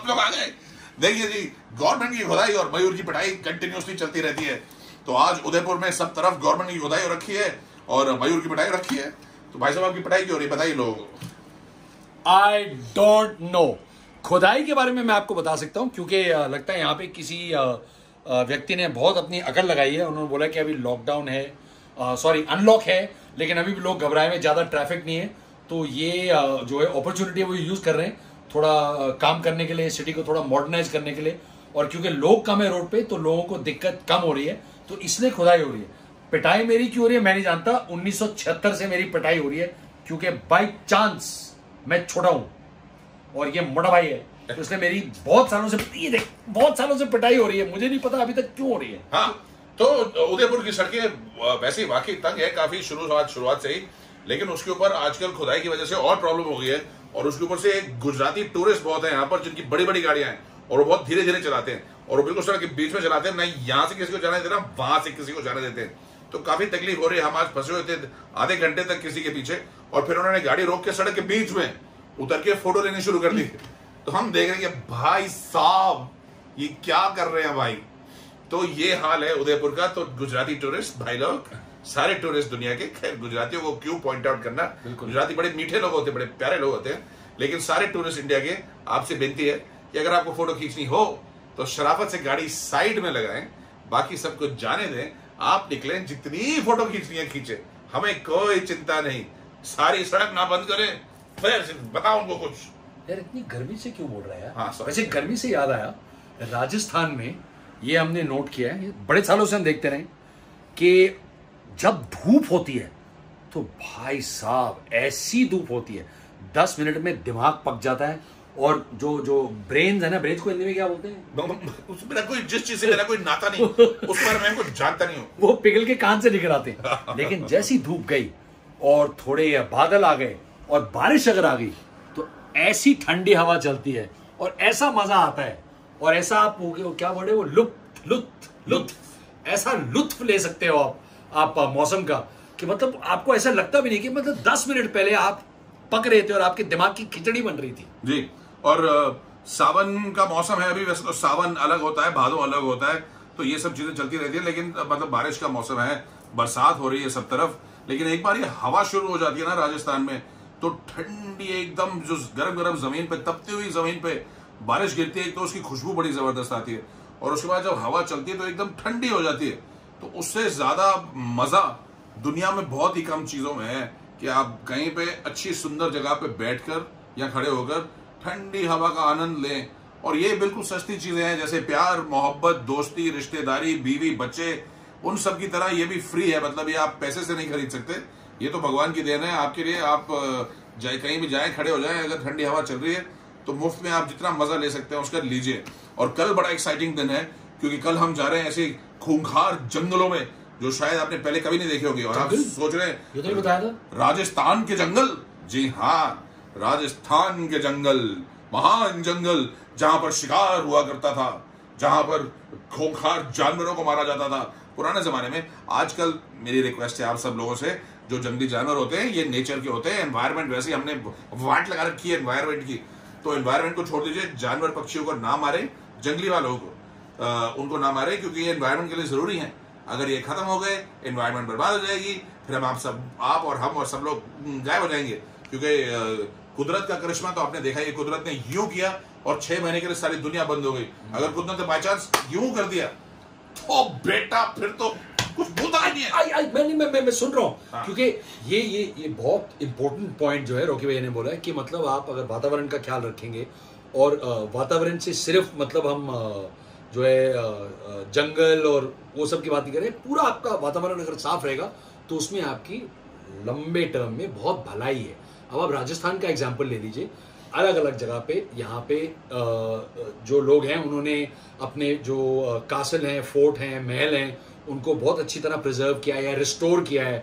लोग आ गए। देखिए जी, गवर्नमेंट की खुदाई और मयूर की पिटाई कंटिन्यूसली चलती रहती है। तो आज उदयपुर में सब तरफ गवर्नमेंट की खुदाई हो रखी है और मयूर की पिटाई रखी है। तो भाई साहब आपकी पिटाई क्यों हो रही है, बताइए लोगों को। I don't know. खुदाई के बारे में मैं आपको बता सकता हूं, क्योंकि लगता है यहाँ पे किसी व्यक्ति ने बहुत अपनी अकड़ लगाई है। उन्होंने बोला कि अभी लॉकडाउन है, सॉरी अनलॉक है, लेकिन अभी भी लोग घबराए हुए, ज्यादा ट्रैफिक नहीं है। तो ये जो है अपॉर्चुनिटी है वो यूज कर रहे हैं थोड़ा काम करने के लिए, सिटी को थोड़ा मॉडर्नाइज करने के लिए। और क्योंकि लोग कम है रोड पे तो लोगों को दिक्कत कम हो रही है, तो इसलिए खुदाई हो रही है। पिटाई मेरी क्यों हो रही है मैं नहीं जानता। 1976 से मेरी पिटाई हो रही है, क्योंकि बाई चांस मैं छोटा हूं और ये मोटा भाई है, तो इसलिए मेरी बहुत सालों से पिटाई हो रही है। मुझे नहीं पता अभी तक क्यों हो रही है। हाँ, तो उदयपुर की सड़कें वैसे वाकई तंग है काफी शुरुआत से ही, लेकिन उसके ऊपर आजकल खुदाई की वजह से और प्रॉब्लम हो गई है। और उसके ऊपर से गुजराती टूरिस्ट बहुत है यहाँ पर, जिनकी बड़ी बड़ी गाड़ियां हैं और वो बहुत धीरे धीरे चलाते हैं और वो बिल्कुल सड़क के बीच में चलाते हैं, ना यहाँ से किसी को जाने देना, वहां से किसी को जाने देते हैं। तो काफी तकलीफ हो रही है। हम आज फंसे हुए थे आधे घंटे तक किसी के पीछे, और फिर उन्होंने गाड़ी रोक के सड़क के बीच में उतर के फोटो लेनी शुरू कर दी। तो हम देख रहे हैं भाई साहब ये क्या कर रहे हैं भाई। तो ये हाल है उदयपुर का। तो गुजराती टूरिस्ट भाई लोग, सारे टूरिस्ट दुनिया के, खैर गुजरातियों को क्यों पॉइंट आउट करना, गुजराती बड़े मीठे लोग होते हैं, बड़े प्यारे लोग होते हैं, लेकिन सारे टूरिस्ट इंडिया के आपसे विनती है कि अगर आपको फोटो खींचनी हो तो शराफत से गाड़ी साइड में लगाएं, बाकी सबको जाने दें। आप निकलें, जितनी फोटो खींचनी है खींचे, हमें कोई चिंता नहीं। सारी सड़क ना बंद करें, फिर बताओ उनको कुछ। यार इतनी गर्मी से क्यों बोल रहा है यार? हाँ, वैसे गर्मी से याद आया, राजस्थान में ये हमने नोट किया है, बड़े सालों से हम देखते रहे कि जब धूप होती है तो भाई साहब ऐसी धूप होती है 10 मिनट में दिमाग पक जाता है। और जो ब्रेन है ना, ब्रेन को हिंदी में क्या बोलते हैं? मेरा कोई जिस चीज से मेरा कोई नाता नहीं, उस पर मैं कुछ जानता नहीं हूँ, वो पिघल के कान से निकल आते हैं। लेकिन जैसी धूप गई और थोड़े बादल आ गए और बारिश अगर आ गई तो ऐसी ठंडी हवा चलती है और ऐसा मजा आता है, और ऐसा आप क्या वर्ड है वो, लुत्फ ऐसा लुत्फ ले सकते हो आप मौसम का, कि मतलब आपको ऐसा लगता भी नहीं कि मतलब 10 मिनट पहले आप पक रहे थे और आपके दिमाग की खिचड़ी बन रही थी जी। और सावन का मौसम है अभी। वैसे तो सावन अलग होता है, भादो अलग होता है, तो ये सब चीजें चलती रहती है, लेकिन मतलब बारिश का मौसम है, बरसात हो रही है सब तरफ। लेकिन एक बार ये हवा शुरू हो जाती है ना राजस्थान में, तो ठंडी एकदम, जो गरम गरम जमीन पे, तपती हुई जमीन पे बारिश गिरती है, तो उसकी खुशबू बड़ी जबरदस्त आती है। और उसके बाद जब हवा चलती है तो एकदम ठंडी हो जाती है। तो उससे ज्यादा मजा दुनिया में बहुत ही कम चीजों में है कि आप कहीं पे अच्छी सुंदर जगह पे बैठकर या खड़े होकर ठंडी हवा का आनंद लें। और ये बिल्कुल सस्ती चीजें हैं, जैसे प्यार, मोहब्बत, दोस्ती, रिश्तेदारी, बीवी, बच्चे, उन सब की तरह ये भी फ्री है। मतलब ये आप पैसे से नहीं खरीद सकते, ये तो भगवान की देन है आपके लिए। आप कहीं भी जाएं, खड़े हो जाएं, अगर ठंडी हवा चल रही है तो मुफ्त में आप जितना मजा ले सकते हैं उसका लीजिए। और कल बड़ा एक्साइटिंग दिन है, क्योंकि कल हम जा रहे हैं ऐसे खूंखार जंगलों में जो शायद आपने पहले कभी नहीं देखे होंगे। और आप सोच रहे हैं, ये तो बताया था, राजस्थान के जंगल। जी हाँ, राजस्थान के जंगल, महान जंगल, जहां पर शिकार हुआ करता था, जहां पर खूंखार जानवरों को मारा जाता था पुराने जमाने में। आजकल मेरी रिक्वेस्ट है आप सब लोगों से, जो जंगली जानवर होते हैं ये नेचर के होते हैं, एनवायरमेंट वैसे हमने वाट लगा रखी है एनवायरमेंट की, तो एनवायरमेंट को छोड़ दीजिए। जानवर पक्षियों को ना मारे, जंगली वालों को उनको ना मारे, क्योंकि ये एनवायरमेंट के लिए जरूरी है। अगर ये खत्म हो गए, एनवायरमेंट बर्बाद हो जाएगी, फिर आप और हम और सब लोग गायब हो जाएंगे। क्योंकि कुदरत का करिश्मा तो आपने देखा, ये कुदरत ने यूं किया और 6 महीने के लिए सारी दुनिया बंद हो गई। अगर कुदरत ने बाय चांस यूं कर दिया तो बेटा फिर तो कुछ भूता नहीं है। मैं सुन रहा हूँ, क्योंकि ये बहुत इंपॉर्टेंट पॉइंट जो है रॉकी भैया ने बोला है कि मतलब आप अगर वातावरण का ख्याल रखेंगे, और वातावरण से सिर्फ मतलब हम जो है जंगल और वो सब की बात नहीं करें, पूरा आपका वातावरण अगर साफ रहेगा तो उसमें आपकी लंबे टर्म में बहुत भलाई है। अब आप राजस्थान का एग्जाम्पल ले लीजिए, अलग अलग जगह पे यहाँ पे जो लोग हैं उन्होंने अपने जो कासल हैं, फोर्ट हैं, महल हैं, उनको बहुत अच्छी तरह प्रिजर्व किया है या रिस्टोर किया है,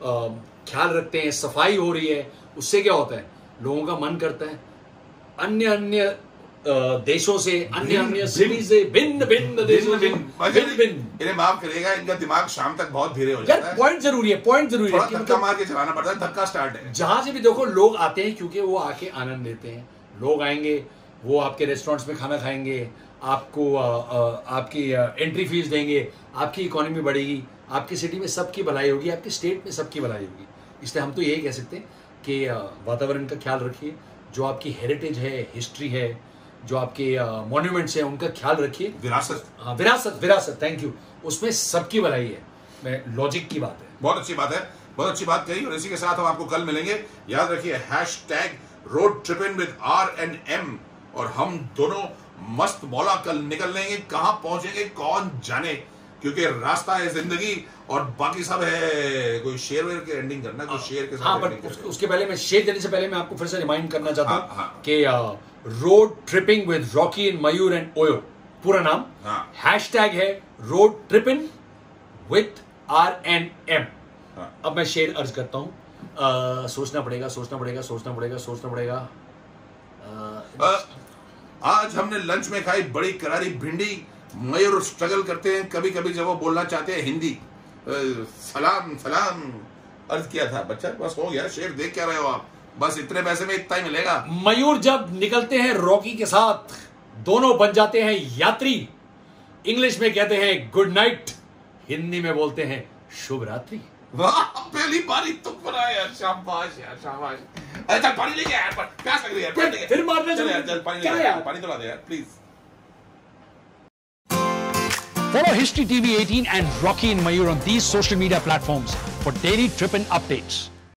ख्याल रखते हैं, सफाई हो रही है। उससे क्या होता है, लोगों का मन करता है अन्य अन्य देशों से, अन्य सिटी से, भिन्न देशों से, इन्हें माफ करिएगा, इनका दिमाग शाम तक बहुत धीरे हो जाता है। पॉइंट जरूरी है धक्का मार के चलाना पड़ता है, धक्का स्टार्ट है। जहां से भी देखो लोग आते हैं, क्योंकि वो आके आनंद लेते हैं। लोग आएंगे, वो आपके रेस्टोरेंट्स में खाना खाएंगे, आपको आपकी एंट्री फीस देंगे, आपकी इकोनॉमी बढ़ेगी, आपकी सिटी में सबकी भलाई होगी, आपकी स्टेट में सबकी भलाई होगी। इसलिए हम तो यही कह सकते हैं कि वातावरण का ख्याल रखिए, जो आपकी हेरिटेज है, हिस्ट्री है, जो आपके मॉन्यूमेंट्स हैं, उनका ख्याल रखिए। विरासत, हाँ विरासत, थैंक यू, उसमें सबकी भलाई है। मैं लॉजिक की बात है। बहुत अच्छी बात है, बहुत अच्छी बात कही। और इसी के साथ हम आपको कल मिलेंगे। याद रखिए #रोड ट्रिपिंग विद RNM, और हम दोनों मस्त मौला कल निकल लेंगे। कहां पहुंचेंगे कौन जाने, क्योंकि रास्ता है जिंदगी और बाकी सब है। कोई शेर वेर के एंडिंग करना, कोई शेर के साथ। हाँ, बट उसके पहले मैं शेर देने से पहले मैं आपको फिर से रिमाइंड करना चाहता हूँ कि road tripping with Rocky and Mayur and OYO पूरा नाम, हैशटैग है रोड ट्रिपिंग विद RNM। अब मैं शेर अर्ज करता हूँ। सोचना पड़ेगा। आज हमने लंच में खाई बड़ी करारी भिंडी। मयूर स्ट्रगल करते हैं कभी कभी जब वो बोलना चाहते हैं हिंदी। सलाम सलाम अर्ज किया था बच्चा, बस हो गया। शेर देख क्या रहे हो आप, बस इतने पैसे में इतना ही मिलेगा। मयूर जब निकलते हैं रॉकी के साथ, दोनों बन जाते हैं यात्री। इंग्लिश में कहते हैं गुड नाइट, हिंदी में बोलते हैं शुभ रात्रि। वाह, पहली बारी तुम बना यार, शाबाश यार, शाबाश। अच्छा पानी लेके यार, प्यास लग रही है। फिर मारना चल यार, चल पानी ले यार, पानी तो ला दे यार please. Follow History TV 18 and Rocky and Mayur on these social media platforms for daily trip and updates.